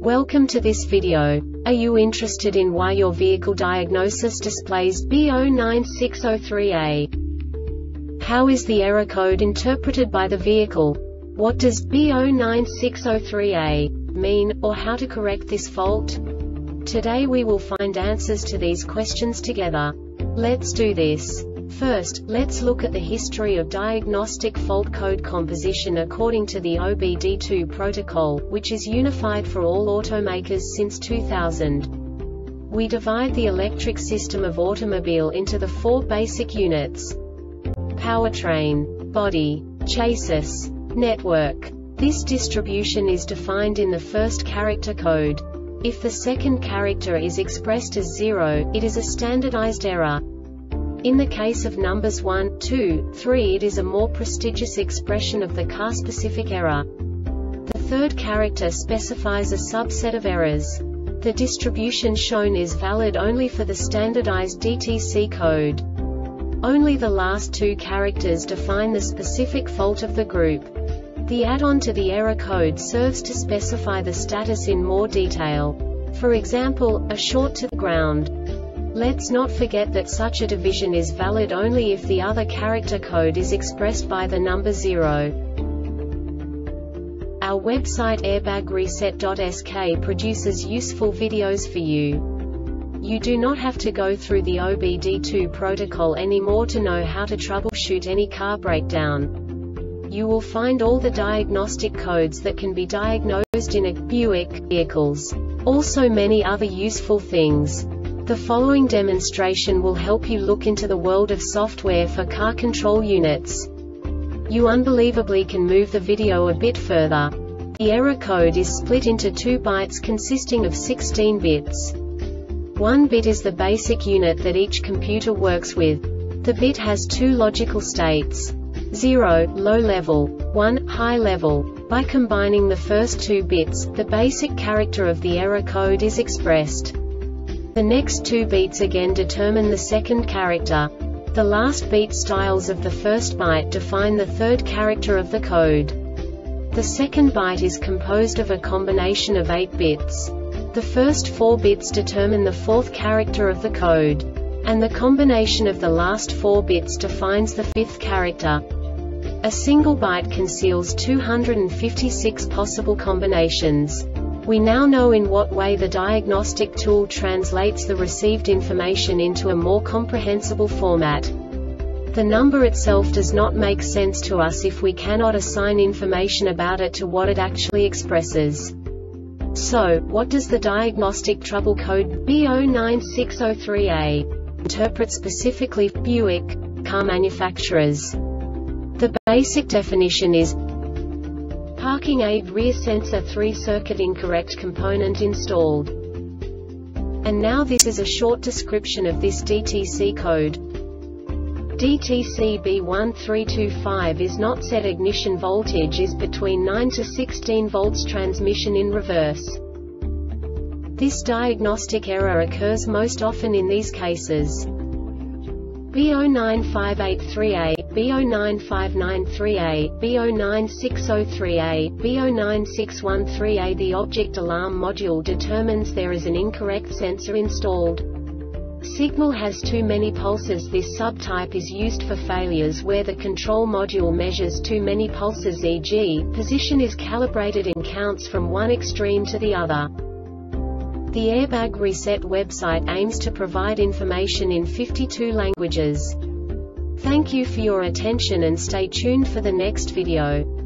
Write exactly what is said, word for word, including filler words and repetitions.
Welcome to this video. Are you interested in why your vehicle diagnosis displays B zero nine six zero three A? How is the error code interpreted by the vehicle? What does B zero nine six zero three A mean, or how to correct this fault? Today we will find answers to these questions together. Let's do this. First, let's look at the history of diagnostic fault code composition according to the O B D two protocol, which is unified for all automakers since two thousand. We divide the electric system of automobile into the four basic units: powertrain, body, chassis, network. This distribution is defined in the first character code. If the second character is expressed as zero, it is a standardized error. In the case of numbers one, two, three, it is a more prestigious expression of the car-specific error. The third character specifies a subset of errors. The distribution shown is valid only for the standardized D T C code. Only the last two characters define the specific fault of the group. The add-on to the error code serves to specify the status in more detail. For example, a short to the ground. Let's not forget that such a division is valid only if the other character code is expressed by the number zero. Our website airbag reset dot S K produces useful videos for you. You do not have to go through the O B D two protocol anymore to know how to troubleshoot any car breakdown. You will find all the diagnostic codes that can be diagnosed in a Buick vehicles. Also many other useful things. The following demonstration will help you look into the world of software for car control units. You unbelievably can move the video a bit further. The error code is split into two bytes consisting of sixteen bits. One bit is the basic unit that each computer works with. The bit has two logical states: zero, low level, one, high level. By combining the first two bits, the basic character of the error code is expressed. The next two beats again determine the second character. The last beat styles of the first byte define the third character of the code. The second byte is composed of a combination of eight bits. The first four bits determine the fourth character of the code. And the combination of the last four bits defines the fifth character. A single byte conceals two hundred fifty-six possible combinations. We now know in what way the diagnostic tool translates the received information into a more comprehensible format. The number itself does not make sense to us if we cannot assign information about it to what it actually expresses. So, what does the diagnostic trouble code B zero nine six zero three A interpret specifically for Buick car manufacturers? The basic definition is parking aid rear sensor three circuit incorrect component installed. And now this is a short description of this D T C code. D T C B one three two five is not set. Ignition voltage is between nine to sixteen volts. Transmission in reverse. This diagnostic error occurs most often in these cases: B zero nine five eight three A, B zero nine five nine three A, B zero nine six zero three A, B zero nine six one three A. The object alarm module determines there is an incorrect sensor installed. Signal has too many pulses. This subtype is used for failures where the control module measures too many pulses, for example, position is calibrated and counts from one extreme to the other. The Airbag Reset website aims to provide information in fifty-two languages. Thank you for your attention and stay tuned for the next video.